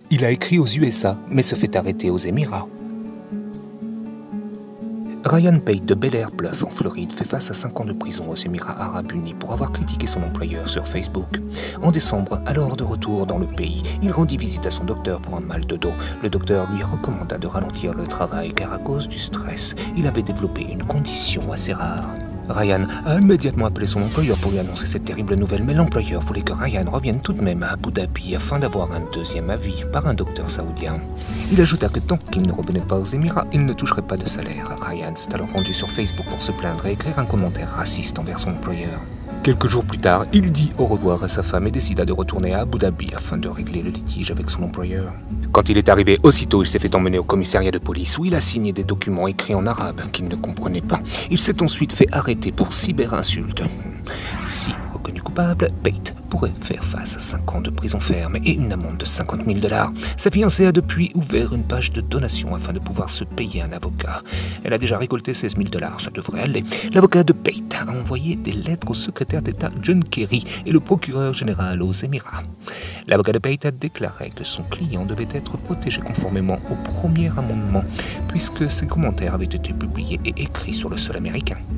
Il a écrit aux USA, mais se fait arrêter aux Émirats. Ryan Pate de Bel Air Bluff en Floride fait face à 5 ans de prison aux Émirats Arabes Unis pour avoir critiqué son employeur sur Facebook. En décembre, alors de retour dans le pays, il rendit visite à son docteur pour un mal de dos. Le docteur lui recommanda de ralentir le travail car à cause du stress, il avait développé une condition assez rare. Ryan a immédiatement appelé son employeur pour lui annoncer cette terrible nouvelle, mais l'employeur voulait que Ryan revienne tout de même à Abu Dhabi afin d'avoir un deuxième avis par un docteur saoudien. Il ajouta que tant qu'il ne revenait pas aux Émirats, il ne toucherait pas de salaire. Ryan s'est alors rendu sur Facebook pour se plaindre et écrire un commentaire raciste envers son employeur. Quelques jours plus tard, il dit au revoir à sa femme et décida de retourner à Abu Dhabi afin de régler le litige avec son employeur. Quand il est arrivé, aussitôt il s'est fait emmener au commissariat de police où il a signé des documents écrits en arabe qu'il ne comprenait pas. Il s'est ensuite fait arrêter pour cyberinsulte. Si reconnu coupable, Pate pourrait faire face à 5 ans de prison ferme et une amende de 50 000 $. Sa fiancée a depuis ouvert une page de donation afin de pouvoir se payer un avocat. Elle a déjà récolté 16 000 $, ça devrait aller. L'avocat de Pate a envoyé des lettres au secrétaire d'État John Kerry et le procureur général aux Émirats. L'avocat de Pate a déclaré que son client devait être protégé conformément au premier amendement, puisque ses commentaires avaient été publiés et écrits sur le sol américain.